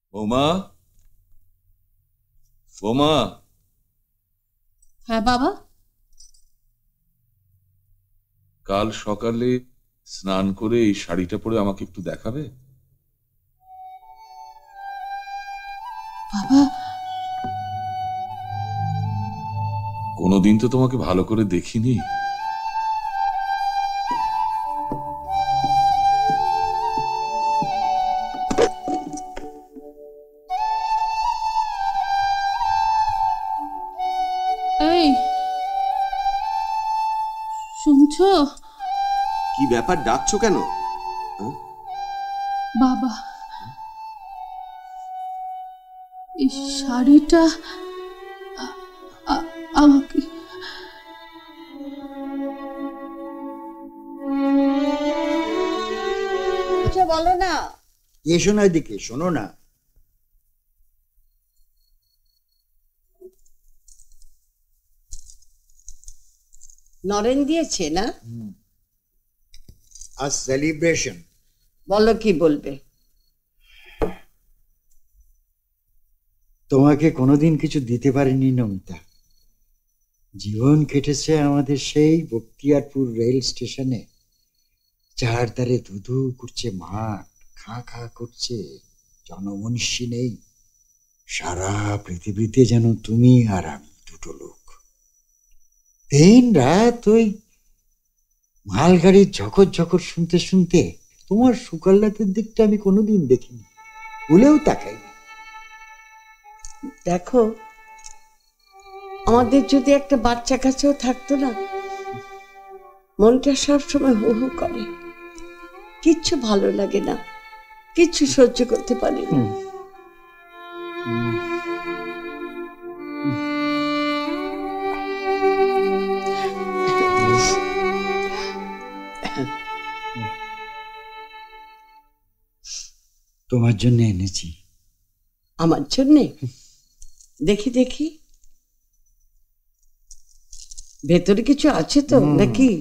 বৌমা, বৌমা। হ্যাঁ বাবা। কাল সকালে স্নান করে এই শাড়িটা পরে আমাকে একটু দেখাবে? বাবা, কোনোদিন তো তোমাকে ভালো করে দেখিনি। এই শুনছো? কি ব্যাপার, ডাকছো কেন? বাবা, এই শাড়িটা আমাকে বলো না। এসো না, এদিকে শোনো না। নরেন দিয়েছে না? আজ সেলিব্রেশন। বলো কি বলবে। তোমাকে কোনোদিন কিছু দিতে পারিনি নমিতা। জীবন কেটেছে আমাদের সেই বখতিয়ারপুর রেল স্টেশনে। চারধারে ধুধু করছে মাঠ, খা খা করছে, জনমনীষী নেই। সারা পৃথিবীতে যেন তুমি আর আমি দুটো লোক। দিন রাত ওই মালগাড়ির ঝকর ঝকর শুনতে শুনতে তোমার সুকাল্লাতের দিকটা আমি কোনোদিন দেখিনি, ভুলেও তাকাইনি। দেখো, আমাদের যদি একটা বাচ্চা কাছেও থাকতো না, মনটা সবসময় হু হু করে, কিচ্ছু ভালো লাগে না, কিচ্ছু সহ্য করতে পারি না। তোমার জন্য এনেছি। আমার জন্যে? দেখি দেখি, ভেতরে কিছু আছে তো নাকি?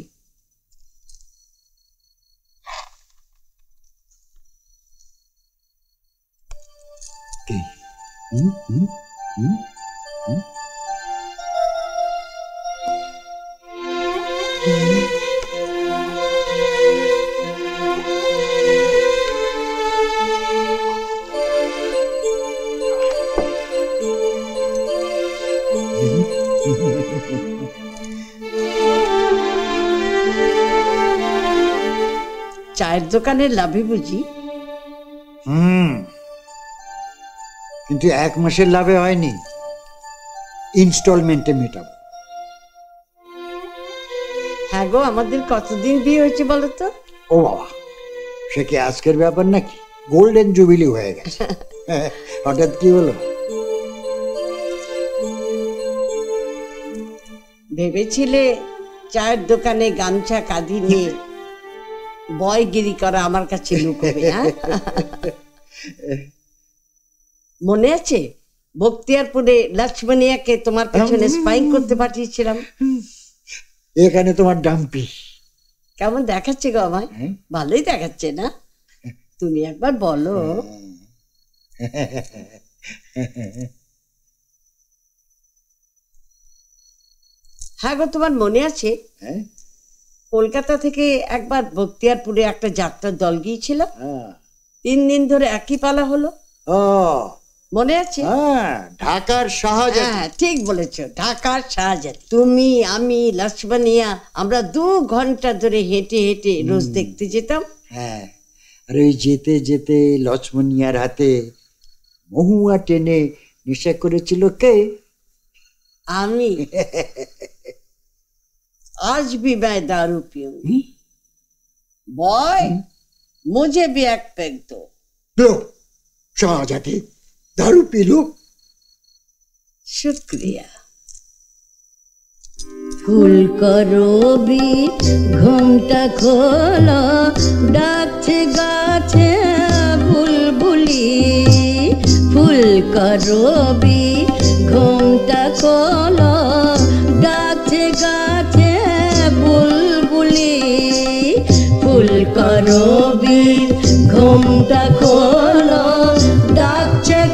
চায়ের দোকানের লাভে বুঝি? কিন্তু 1 মাসের লাভে হয়নি, ইনস্টলমেন্টে মেটাবো। হ্যাঁ গো, আমাদের কতদিন বিয়ে হয়েছে বলো তো? ও বাবা, সে কি আজকের ব্যাপার নাকি? গোল্ডেন জুবিলি হয়ে গেছে। হঠাৎ কি হলো? ভেবেছিলে চায়ের দোকানে গামছা কাঁধি নিয়ে বয়গিরি করা আমার কাছে লুকোবে? মনে আছে বখতিয়ারপুরে লক্ষ্মণিয়াকে তোমার পেছনে স্পাইং করতে পাঠিয়েছিলাম? এখানে তোমার ডাম্পি কেমন দেখাচ্ছে গো আমায়? ভালোই দেখাচ্ছে না? তুমি একবার বলো। হ্যাঁ গো, তোমার মনে আছে কলকাতা থেকে একবার বখতিয়ারপুরে একটা যাত্রার দল গিয়েছিল? 3 দিন ধরে একই পালা হলো। মনে আছে? ঢাকার শাহজাদি। হ্যাঁ, ঠিক বলেছো, ঢাকার শাহজাদি। তুমি, আমি, লক্ষ্মণিয়া, আমরা 2 ঘন্টা ধরে হেঁটে হেঁটে রোজ দেখতে যেতাম। হ্যাঁ, আর ওই যেতে যেতে লক্ষ্মণিয়ার হাতে মহুয়া টেনে নেশা করেছিল কে? আমি। आज भी मैं दारू पीऊंगी। बॉय, मुझे भी एक पैग दो। लो शाहजादी, दारू पी लो। शुक्रिया। फूल करो भी घुमटा खोलो, डाकছে গাছে বুলবুলি। फूल करो भी घुमटा खोलो, ডাকছে গাছে বুলবুলি। फूल करो भी घुमटा खोलो, ডাকছে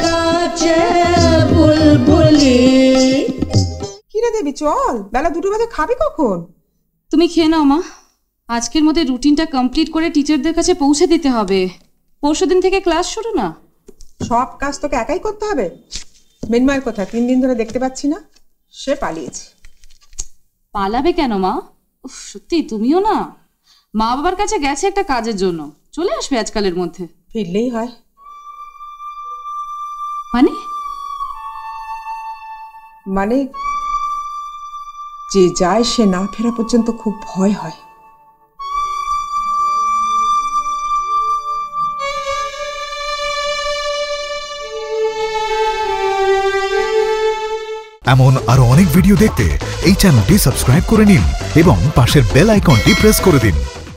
চল, বেলা 2টো বাজে, খাবি কখন? তুমি খেয়ে নাও মা, আজকের মধ্যে রুটিনটা কমপ্লিট করে টিচারদের কাছে পৌঁছে দিতে হবে। পরশুদিন থেকে ক্লাস শুরু না। সব কাজ তোকে একাই করতে হবে? মেনমায়ের কোথায়? 3 দিন ধরে দেখতে পাচ্ছি না। সে পালিয়েছে। পালাবে কেন মা? উফ, সত্যি তুমিও না। মা বাবার কাছে গেছে একটা কাজের জন্য, চলে আসবে আজকালের মধ্যে। ফিরলেই হয়। মানে যে যায় সে না ফেরা পর্যন্ত খুব ভয় হয়। এমন আরো অনেক ভিডিও দেখতে এই চ্যানেলটি সাবস্ক্রাইব করে নিন এবং পাশের বেল আইকনটি প্রেস করে দিন।